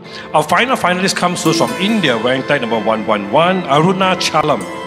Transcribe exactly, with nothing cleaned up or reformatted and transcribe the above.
Our final finalist comes to us from India, wearing tag number one one one, Arunachalam.